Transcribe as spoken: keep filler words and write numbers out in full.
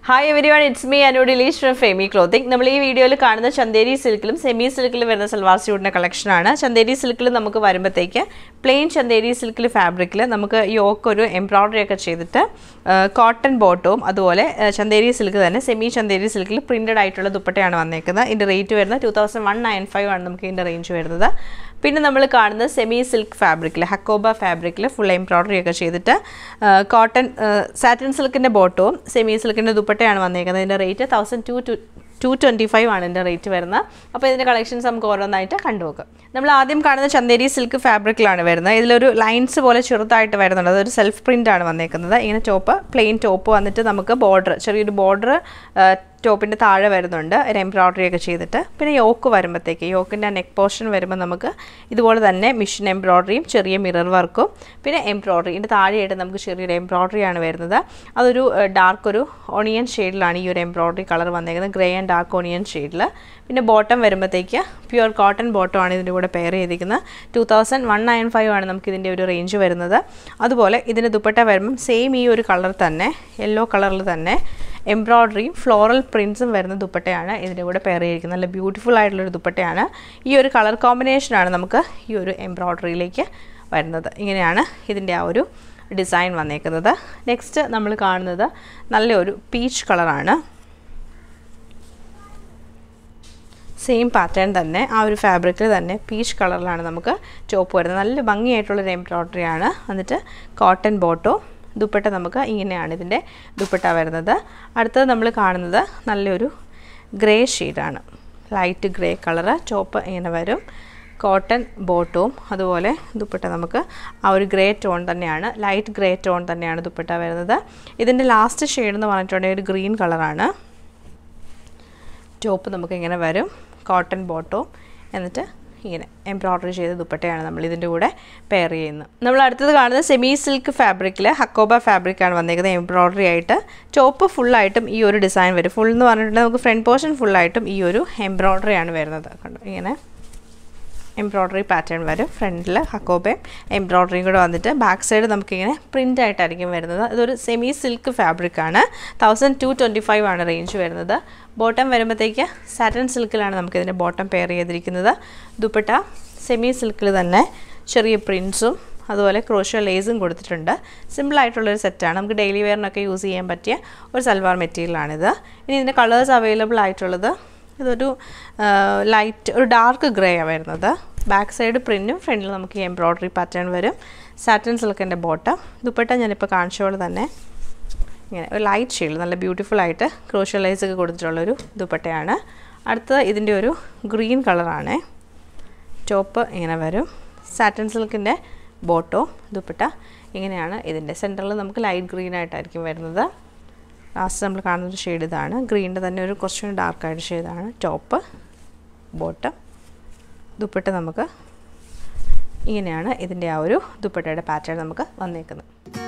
Hi everyone, it's me Anu Delish from Fayme Clothing. നമ്മൾ ഈ വീഡിയോയിൽ കാണുന്ന ചന്ദേരി സിൽക്കിലും സെമി സിൽക്കിലും വരുന്ന സൽവാർ സ്യൂട്ടിന്റെ കളക്ഷൻ ആണ്. ചന്ദേരി സിൽക്കിൽ നമുക്ക് വരുമ്പോഴത്തേക്ക് പ്ലെയിൻ ചന്ദേരി സിൽക്കിൽ ഫാബ്രിക്കിൽ നമുക്ക് യോക്ക് ഒരു എംബ്രോയിഡറി ഒക്കെ ചെയ്തിട്ട് കോട്ടൺ ബോട്ടവും അതുപോലെ ചന്ദേരി സിൽക്ക് തന്നെ സെമി ചന്ദേരി സിൽക്കിൽ പ്രിന്റഡ് ആയിട്ടുള്ള ദുപ്പട്ടയാണ് വന്നേക്കുന്നത്. ഇതിന്റെ റേറ്റ് വരുന്നത് two thousand one nine five ആണ് നമുക്ക് ഇതിന്റെ റേഞ്ച് വരുന്നത്. പിന്നെ നമ്മൾ കാണുന്നത് സെമി സിൽക്ക് ഫാബ്രിക്കിൽ ഹക്കോബ ഫാബ്രിക്കിൽ ഫുൾ എംബ്രോയിഡറി ഒക്കെ ചെയ്തിട്ട് കോട്ടൺ സാറ്റിൻ സിൽക്കിൻ്റെ ബോട്ടവും സെമി സിൽക്കിൻ്റെ ദുപ്പട്ടയാണ് വന്നേക്കുന്നത്. ഇതിൻ്റെ rate thousand two two two twenty five ആണ് ഇതിൻ്റെ റേറ്റ് വരുന്നത്. അപ്പോൾ ഇതിൻ്റെ കളക്ഷൻസ് നമുക്ക് ഓരോന്നായിട്ട് കണ്ടുപോകാം. നമ്മൾ ആദ്യം കാണുന്ന ചന്ദേരി സിൽക്ക് ഫാബ്രിക്കിലാണ് വരുന്നത്. ഇതിലൊരു ലൈൻസ് പോലെ ചെറുതായിട്ട് വരുന്നുണ്ട്. അതൊരു സെൽഫ് പ്രിൻ്റ് ആണ് വന്നേക്കുന്നത്. ഇങ്ങനെ ടോപ്പ് പ്ലെയിൻ ടോപ്പ് വന്നിട്ട് നമുക്ക് ബോർഡർ ചെറിയൊരു ബോർഡർ ടോപ്പിൻ്റെ താഴെ വരുന്നുണ്ട്, ഒരു എംബ്രോയിഡറി ഒക്കെ ചെയ്തിട്ട്. പിന്നെ യോക്ക് വരുമ്പോഴത്തേക്ക് യോക്കിൻ്റെ നെക്ക് പോർഷൻ വരുമ്പോൾ നമുക്ക് ഇതുപോലെ തന്നെ മിഷൻ എംബ്രോയിഡറിയും ചെറിയ മിറർ വർക്കും പിന്നെ എംബ്രോയിഡറി ഇതിൻ്റെ താഴെയായിട്ട് നമുക്ക് ചെറിയൊരു എംബ്രോയിഡറിയാണ് വരുന്നത്. അതൊരു ഡാർക്ക് ഒരു ഓണിയൻ ഷെയ്ഡിലാണ് ഈ ഒരു എംബ്രോയിഡറി കളർ വന്നേക്കുന്നത്, ഗ്രേ ആൻഡ് ഡാർക്ക് ഓണിയൻ ഷെയ്ഡിൽ. പിന്നെ ബോട്ടം വരുമ്പോഴത്തേക്ക് പ്യുവർ കോട്ടൺ ബോട്ടം ആണ് ഇതിൻ്റെ കൂടെ പെയർ ചെയ്തിരിക്കുന്നത്. Two thousand one nine five ആണ് നമുക്ക് ഇതിൻ്റെ ഒരു റേഞ്ച് വരുന്നത്. അതുപോലെ ഇതിൻ്റെ ദുപ്പട്ട വരുമ്പം സെയിം ഈ ഒരു കളർ തന്നെ യെല്ലോ കളറിൽ തന്നെ എംബ്രോയിഡറിയും ഫ്ലോറൽ പ്രിൻസും വരുന്ന ദുപ്പട്ടയാണ് ഇതിൻ്റെ കൂടെ പെയർ ചെയ്തിരിക്കുന്നത്. നല്ല ബ്യൂട്ടിഫുൾ ആയിട്ടുള്ളൊരു ദുപ്പട്ടയാണ്. ഈ ഒരു കളർ കോമ്പിനേഷനാണ് നമുക്ക് ഈ ഒരു എംബ്രോയിഡറിയിലേക്ക് വരുന്നത്. ഇങ്ങനെയാണ് ഇതിൻ്റെ ആ ഒരു ഡിസൈൻ വന്നേക്കുന്നത്. നെക്സ്റ്റ് നമ്മൾ കാണുന്നത് നല്ലൊരു പീച്ച് കളറാണ്. സെയിം പാറ്റേൺ തന്നെ ആ ഒരു ഫാബ്രിക്കിൽ തന്നെ പീച്ച് കളറിലാണ് നമുക്ക് ചോപ്പ് വരുന്നത്. നല്ല ഭംഗിയായിട്ടുള്ളൊരു എംബ്രോയിഡറിയാണ്. എന്നിട്ട് കോട്ടൺ ബോട്ടോ ദുപ്പട്ട നമുക്ക് ഇങ്ങനെയാണ് ഇതിൻ്റെ ദുപ്പട്ട വരുന്നത്. അടുത്തത് നമ്മൾ കാണുന്നത് നല്ലൊരു ഗ്രേ ഷെയ്ഡാണ്, ലൈറ്റ് ഗ്രേ കളറ്. ചോപ്പ് ഇങ്ങനെ വരും. കോട്ടൺ ബോട്ടവും അതുപോലെ ദുപ്പട്ട നമുക്ക് ആ ഒരു ഗ്രേ ടോൺ തന്നെയാണ്, ലൈറ്റ് ഗ്രേ ടോൺ തന്നെയാണ് ദുപ്പട്ട വരുന്നത്. ഇതിൻ്റെ ലാസ്റ്റ് ഷെയ്ഡ് എന്ന് പറഞ്ഞിട്ടുണ്ടെങ്കിൽ ഒരു ഗ്രീൻ കളറാണ്. ടോപ്പ് നമുക്ക് ഇങ്ങനെ വരും, കോട്ടൺ ബോട്ടവും എന്നിട്ട് ഇങ്ങനെ എംബ്രോയിഡറി ചെയ്ത ദുപ്പട്ടയാണ് നമ്മൾ ഇതിൻ്റെ കൂടെ പെയർ ചെയ്യുന്നത്. നമ്മൾ അടുത്തത് കാണുന്നത് സെമി സിൽക്ക് ഫാബ്രിക്കിൽ ഹക്കോബ ഫാബ്രിക്കാണ് വന്നേക്കുന്നത്. എംബ്രോയിഡറി ആയിട്ട് ടോപ്പ് ഫുള്ളായിട്ടും ഈ ഒരു ഡിസൈൻ വരും. ഫുൾ എന്ന് പറഞ്ഞിട്ടുണ്ടെങ്കിൽ നമുക്ക് ഫ്രണ്ട് പോർഷൻ ഫുള്ളായിട്ടും ഈ ഒരു എംബ്രോയിഡറിയാണ് വരുന്നത്. കണ്ടു, ഇങ്ങനെ എംബ്രോയിഡറി പാറ്റേൺ വരും. ഫ്രണ്ടിൽ ഹക്കോബയും എംബ്രോയിഡറിയും കൂടെ വന്നിട്ട് ബാക്ക് സൈഡ് നമുക്കിങ്ങനെ പ്രിൻ്റ് ആയിട്ടായിരിക്കും വരുന്നത്. ഇതൊരു സെമി സിൽക്ക് ഫാബ്രിക്കാണ്. തൗസൻഡ് ടു ട്വൻറ്റി ഫൈവ് ആണ് റേഞ്ച് വരുന്നത്. ബോട്ടം വരുമ്പോഴത്തേക്ക് സാറ്റൻ സിൽക്കിലാണ് നമുക്കിതിൻ്റെ ബോട്ടം പെയർ ചെയ്തിരിക്കുന്നത്. ദുപ്പട്ട സെമി സിൽക്കിൽ തന്നെ ചെറിയ പ്രിൻസും അതുപോലെ ക്രോഷ്യോ ലേസും കൊടുത്തിട്ടുണ്ട്. സിമ്പിളായിട്ടുള്ളൊരു സെറ്റാണ്. നമുക്ക് ഡെയിലി വെയറിനൊക്കെ യൂസ് ചെയ്യാൻ പറ്റിയ ഒരു സൽവാർ മെറ്റീരിയലാണിത്. ഇനി ഇതിൻ്റെ കളേഴ്സ് അവൈലബിൾ ആയിട്ടുള്ളത് ഇതൊരു ലൈറ്റ് ഒരു ഡാർക്ക് ഗ്രേ ആണ് വരുന്നത്. ബാക്ക് സൈഡ് പ്രിൻറ്റും ഫ്രണ്ടിൽ നമുക്ക് ഈ എംബ്രോയിഡറി പാറ്റേൺ വരും. സാറ്റൻ സിൽക്കിൻ്റെ ബോട്ടം. ദുപ്പട്ട ഞാനിപ്പോൾ കാണിച്ച പോലെ തന്നെ ഇങ്ങനെ ഒരു ലൈറ്റ് ഷെയ്ഡ് നല്ല ബ്യൂട്ടിഫുൾ ആയിട്ട് ക്രോഷ്യോ ലൈസ് ഒക്കെ കൊടുത്തിട്ടുള്ളൊരു ദുപ്പട്ടയാണ്. അടുത്തത് ഇതിൻ്റെ ഒരു ഗ്രീൻ കളറാണ്. ടോപ്പ് ഇങ്ങനെ വരും. സാറ്റൻ സിൽക്കിൻ്റെ ബോട്ടോ ദുപ്പട്ട ഇങ്ങനെയാണ്. ഇതിൻ്റെ സെൻറ്ററിൽ നമുക്ക് ലൈറ്റ് ഗ്രീൻ ആയിട്ടായിരിക്കും വരുന്നത്. ലാസ്റ്റ് നമ്മൾ കാണുന്നൊരു ഷെയ്ഡ് ഇതാണ്. ഗ്രീനിൻ്റെ തന്നെ ഒരു കുറച്ചുകൂടി ഡാർക്കായിട്ട് ഷെയ്ഡാണ്. ടോപ്പ് ബോട്ടം ദുപ്പട്ട നമുക്ക് ഇങ്ങനെയാണ് ഇതിൻ്റെ ആ ഒരു ദുപ്പട്ടയുടെ പാറ്റേൺ നമുക്ക് വന്നേക്കുന്നത്.